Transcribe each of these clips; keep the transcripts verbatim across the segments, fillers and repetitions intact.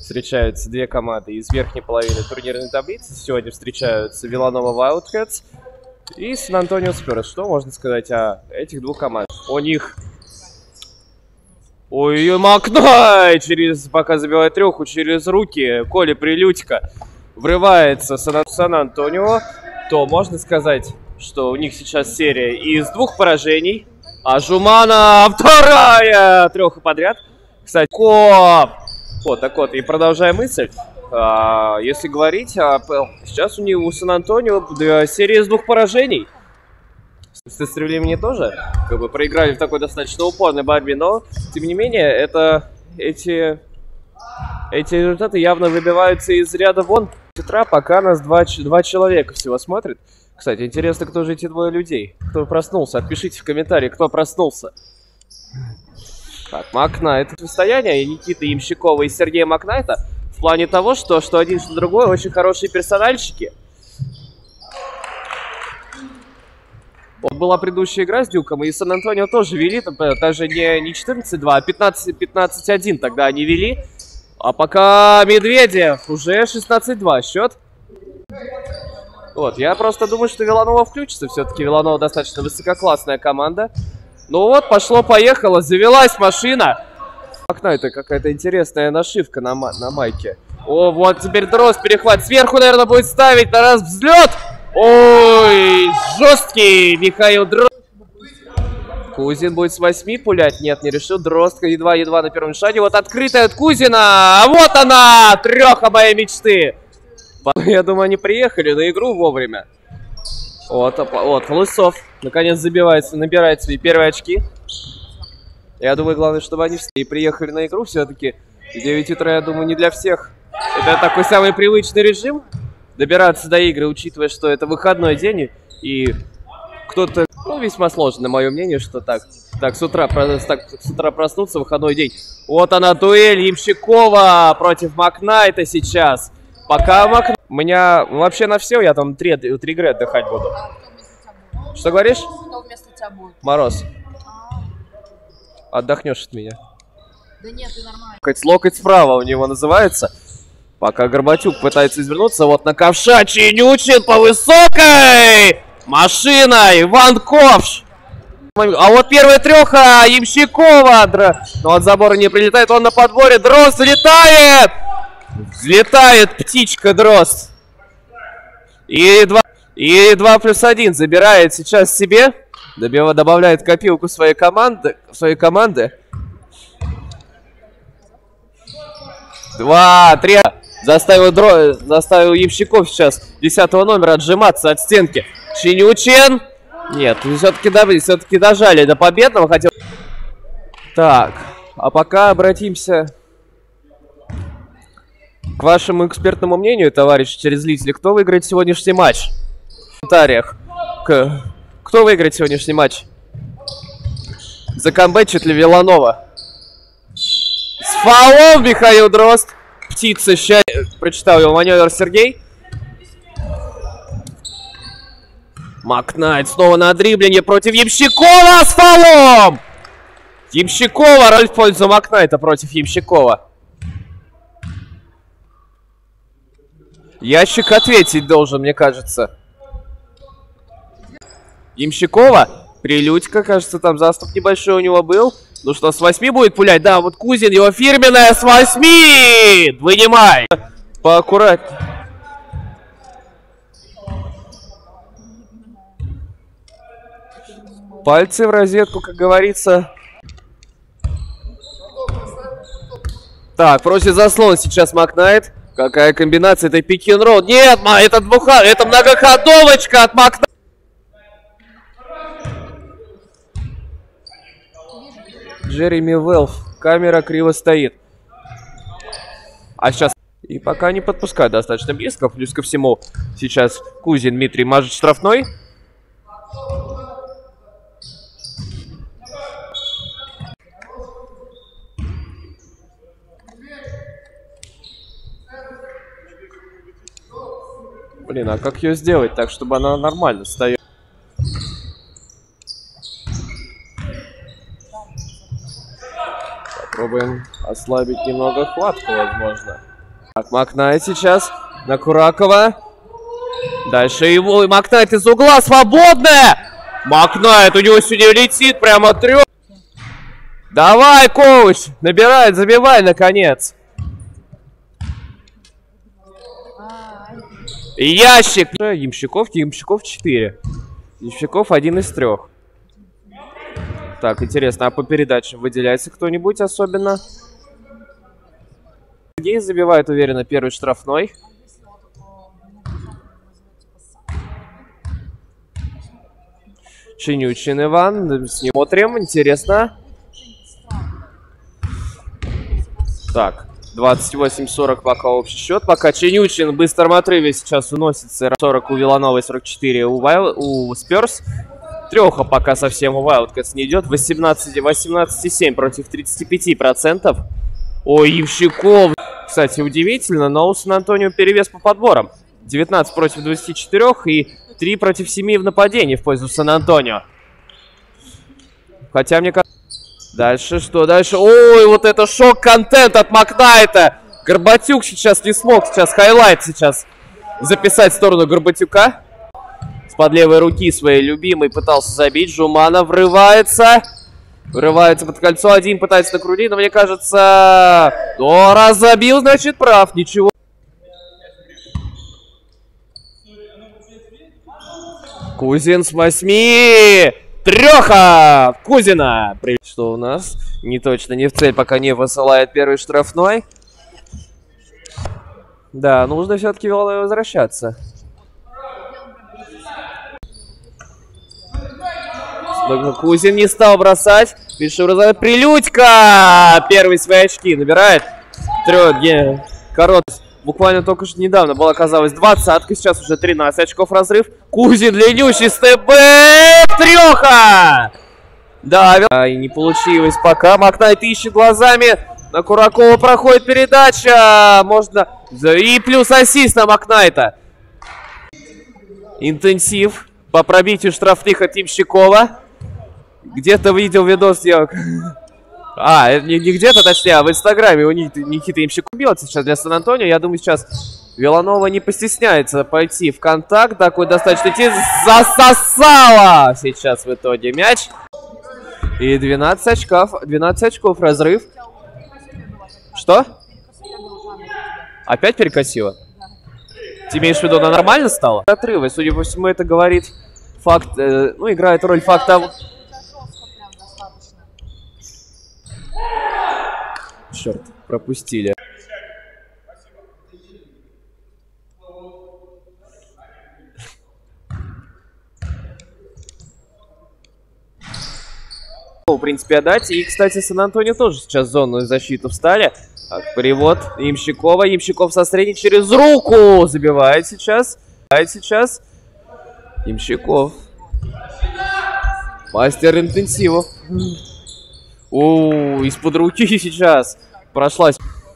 встречаются две команды из верхней половины турнирной таблицы. Сегодня встречаются Виланова Wildcats и Сан-Антонио Спёрс. Что можно сказать о этих двух командах? У них... Ой, Макнай! Через, пока забивает треху, через руки Коля Прилютько врывается Сан-Антонио, то можно сказать, что у них сейчас серия из двух поражений. А Жумана вторая треха подряд. Кстати, коп! Вот так вот, и продолжая мысль, а, если говорить, а, сейчас у них у Сан-Антонио серия из двух поражений. С Истреблениями тоже как бы проиграли в такой достаточно упорной борьбе, но тем не менее это эти эти результаты явно выбиваются из ряда вон. С утра пока нас два, два человека всего смотрит. Кстати, интересно, кто же эти двое людей? Кто проснулся? Отпишите в комментарии, кто проснулся. Так, Макнайт. Состояние Никиты Ямщикова и Сергея Макнайта в плане того, что, что один, что другой очень хорошие персональщики. Вот была предыдущая игра с Дюком, и Сан-Антонио тоже вели, даже не, не четырнадцать два, а пятнадцать один тогда они вели. А пока Медведев уже шестнадцать два счет. Вот, я просто думаю, что Виланова включится. Все-таки Виланова достаточно высококлассная команда. Ну вот, пошло-поехало, завелась машина. Окна, это какая-то интересная нашивка на, на майке. О, вот теперь Дрозд, перехват сверху, наверное, будет ставить на раз взлет. Ой, жесткий Михаил Дрозд. Кузин будет с восьми пулять. Нет, не решил. Дрозд едва-едва на первом шаге. Вот открытая от Кузина. А вот она, треха моей мечты. Я думаю, они приехали на игру вовремя. Вот, вот, Лысов наконец забивается, набирает свои первые очки. Я думаю, главное, чтобы они все приехали на игру. Все-таки девять утра, я думаю, не для всех. Это такой самый привычный режим. Добираться до игры, учитывая, что это выходной день. И кто-то, ну, весьма сложно, на мое мнение, что так, так, с утра, так с утра проснуться, выходной день. Вот она, дуэль Ямщикова против Макнайта сейчас. Пока Макнайт... У меня вообще на все, я там три, три игры отдыхать буду. Что говоришь? Кто вместо тебя будет? Мороз. Отдохнешь от меня. Да нет, ты нормально. Локоть, локоть справа у него называется. Пока Горбатюк пытается извернуться. Вот на ковша Чинючин по высокой! Машина! Иван Ковш! А вот первая треха Ямщикова. Но от забора не прилетает. Он на подборе. Дрозд взлетает! Взлетает птичка Дрозд. И два, и два плюс один забирает сейчас себе. Добив, добавляет копилку своей команды. Своей команды. Два, три. Заставил, Дро... Заставил Ямщиков сейчас десятого номера отжиматься от стенки. Чинючин. Нет, все-таки все-таки дожали до победного. Хотел... Так, а пока обратимся к вашему экспертному мнению, товарищи телезрители. Кто выиграет сегодняшний матч? В комментариях. К... Кто выиграет сегодняшний матч? Закомбэтчит ли Виланова? С фолом Михаил Дрозд. Птица, ща... Прочитал его маневр Сергей. Макнайт снова на дриблинге против Ямщикова с фолом! Ямщикова, роль в пользу Макнайта против Ямщикова. Ящик ответить должен, мне кажется. Ямщикова. Прилютько, кажется, там заступ небольшой у него был. Ну что, с восьми будет пулять? Да, вот Кузин, его фирменная с восьми! Вынимай! Поаккуратнее. Пальцы в розетку, как говорится. Так, просит заслон сейчас Макнайт. Какая комбинация, это пик-н-ролл. Нет, это двуха, это многоходовочка от Макнайта. Джереми Велф. Камера криво стоит. А сейчас... И пока не подпускают достаточно близко. Плюс ко всему, сейчас Кузин Дмитрий мажет штрафной. Блин, а как ее сделать так, чтобы она нормально стояла? Попробуем ослабить немного хватку, возможно. Так, Макнайт сейчас на Куракова. Дальше его. Макнайт из угла. Свободная! Макнайт, у него сегодня летит прямо трёх. Давай, коуч! Набирай, забивай, наконец. Ящик! Ямщиков, Ямщиков четыре. Ямщиков один из трех. Так, интересно, а по передачам выделяется кто-нибудь особенно? Сергей забивает уверенно первый штрафной. Чинючин Иван. Смотрим, интересно. Так, двадцать восемь сорок пока общий счет. Пока Чинючин в быстром отрыве сейчас уносится. сорок у Вилановой, сорок четыре у, Вайл, у Спёрс. Треха пока совсем у Wildcats не идет. восемнадцать и семь против тридцати пяти процентов. Ой, Ямщиков. Кстати, удивительно, но у Сан-Антонио перевес по подборам. девятнадцать против двадцати четырёх и три против семи в нападении в пользу Сан-Антонио. Хотя мне кажется... Дальше что? Дальше... Ой, вот это шок-контент от Макнайта. Горбатюк сейчас не смог. Сейчас хайлайт сейчас записать в сторону Горбатюка. Под левой руки своей любимой пытался забить. Жумана врывается. Врывается под кольцо. Один пытается накрутить, но мне кажется... О, раз забил, значит прав. Ничего. Кузин с восьми. Треха! Кузина! Что у нас? Не точно, не в цель, пока не высылает первый штрафной. Да, нужно все-таки возвращаться. Кузин не стал бросать. Решил разобрать. Прилютька! Первые свои очки набирает. Трёх, корот. Буквально только что недавно была, казалось, двадцатка. Сейчас уже тринадцать очков разрыв. Кузин длиннющий степ-бэк. Трёха! Да, и не получилось пока. Макнайт ищет глазами. На Куракова проходит передача. Можно... И плюс ассист на Макнайта. Интенсив по пробитию штрафных от Ямщикова. Где-то видел видос, я... А, не, не где-то, точнее, а в Инстаграме у Никиты Ямщиков бьется сейчас для Сан-Антонио. Я думаю, сейчас Виланова не постесняется пойти в контакт. Такой достаточно идти. Засосала сейчас в итоге мяч. И двенадцать очков, двенадцать очков разрыв. Что? Опять перекосило? Ты имеешь в виду, она нормально стала? Отрывы, судя по всему, это говорит факт, э, ну, играет роль факта... Черт, пропустили. В принципе, отдать. И, кстати, Сан-Антонио тоже сейчас в зону защиту встали. Так, перевод Ямщикова. Ямщиков со средней через руку забивает сейчас. Забивает сейчас. Ямщиков. Мастер интенсивов. О, из-под руки сейчас прошлась.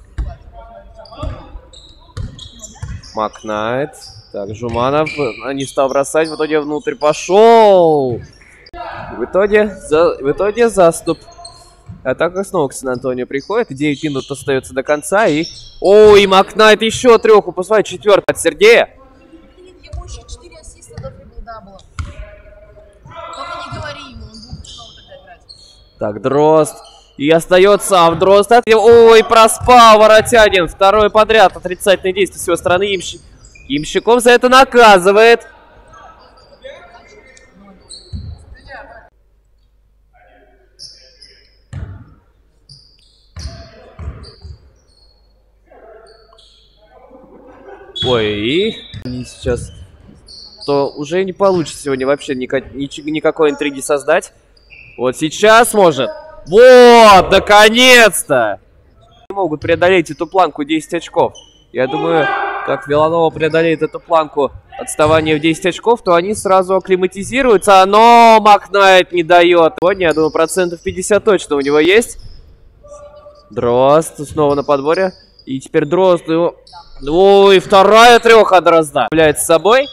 Макнайт. Так, Жуманов не стал бросать. В итоге внутрь пошел. В итоге, за, в итоге заступ. Атака снова к Сан-Антонио приходит. девять минут остается до конца. И... Ой, Макнайт еще треху посылает. Четвертый от Сергея. Ему еще четыре ассиста до трипл-дабла. Только не говори ему, он будет снова тогда играть. Так, Дрозд. И остается в Дрозд. Ой, проспал Воротянин. Второй подряд отрицательные действия с его стороны. Ямщик... Ямщиков за это наказывает. Ой, и сейчас, то уже не получится сегодня вообще никак, никакой интриги создать. Вот сейчас может. Вот, наконец-то! Могут преодолеть эту планку десять очков. Я думаю, как Виланова преодолеет эту планку отставания в десять очков, то они сразу акклиматизируются. Но Макнайт не дает. Сегодня, я думаю, процентов пятьдесят точно у него есть. Дрозд снова на подборе. И теперь Дрозд его... Ой, вторая треха Дрозда. Является с собой.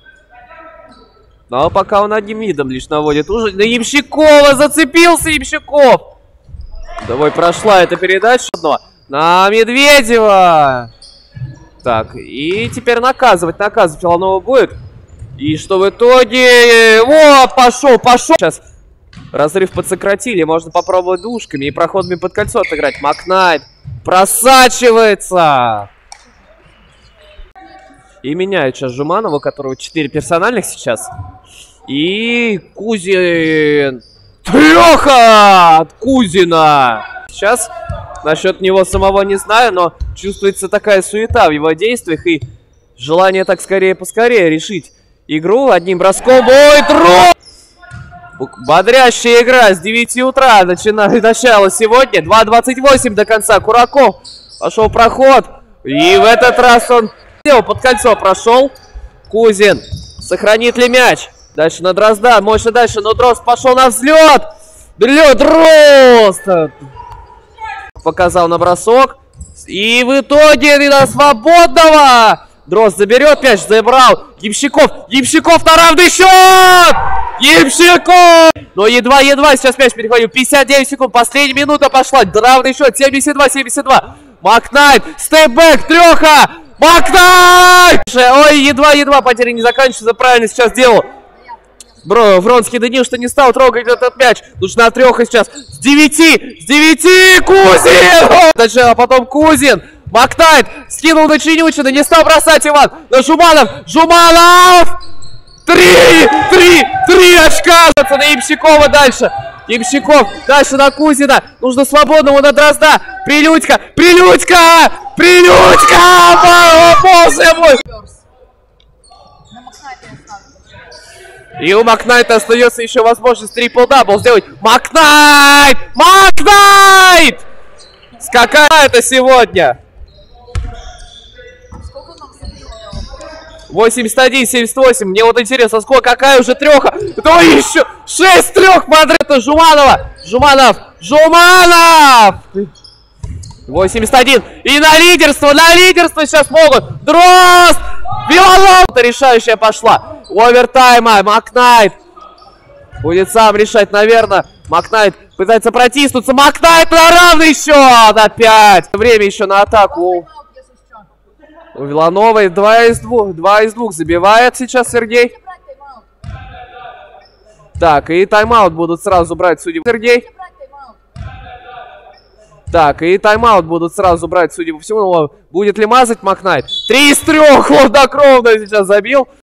Но пока он одним видом лишь наводит ужас. На Ямщикова зацепился Ямщиков. Давай, прошла эта передача. На Медведева. Так, и теперь наказывать, наказывать Виланова будет. И что в итоге... О, пошел, пошел! Сейчас разрыв подсократили, можно попробовать двушками и проходами под кольцо отыграть. Макнайт просачивается! И меняют сейчас Жуманова, у которого четыре персональных сейчас. И Кузин... Треха от Кузина! Сейчас насчет него самого не знаю, но чувствуется такая суета в его действиях и желание так скорее-поскорее решить игру одним броском. Ой, тро! Бодрящая игра с девяти утра начинает начало сегодня. два двадцать восемь до конца. Кураков пошел проход. И в этот раз он под кольцо прошел. Кузин сохранит ли мяч? Дальше на Дрозда. Мощно дальше. Но Дрозд пошел на взлет. Дрозд! Дрозд! Показал на бросок. И в итоге на свободного. Дрозд заберет мяч. Забрал. Ямщиков. Ямщиков на равный счет. Ямщиков. Но едва-едва сейчас мяч перехватил. пятьдесят девять секунд. Последняя минута пошла. Равный счет. семьдесят два семьдесят два. Макнайт. Степбэк. Треха. Макнайт. Ой, едва-едва потери не заканчиваются. Правильно сейчас делал. Бро, Вронский Данил, что не стал трогать этот мяч. Нужна треха сейчас. С девяти! С девяти! Кузин! Дальше, а потом Кузин. Макнайт скинул на Чинючина. Не стал бросать Иван. На Жуманов. Жуманов! Три! Три! Три очка! На Ямщикова дальше. Ямщиков. Дальше на Кузина. Нужно свободному на Дрозда. Прилюдька! Прилюдька! Прилюдька! О, боже мой! И у Макнайта остается еще возможность трипл-дабл сделать. Макнайт! Макнайт! Скакает это сегодня. восемьдесят один семьдесят восемь. Мне вот интересно, сколько, какая уже треха. Да еще шесть трех подряд. Это Жуманова. Жуманов. Жуманов! восемьдесят один. И на лидерство, на лидерство сейчас могут. Дрозд! Виланов! Это решающая пошла. Овертайма. Макнайт будет сам решать, наверное. Макнайт пытается протиснуться. Макнайт на равный счет. Опять. Время еще на атаку. У Вилановой два из двух. Два из двух забивает сейчас Сергей. Так, и тайм-аут будут сразу брать судьи. Сергей. Так, и тайм-аут будут сразу брать, судя по всему. Будет ли мазать Макнайт? Три из трех хладнокровно сейчас забил.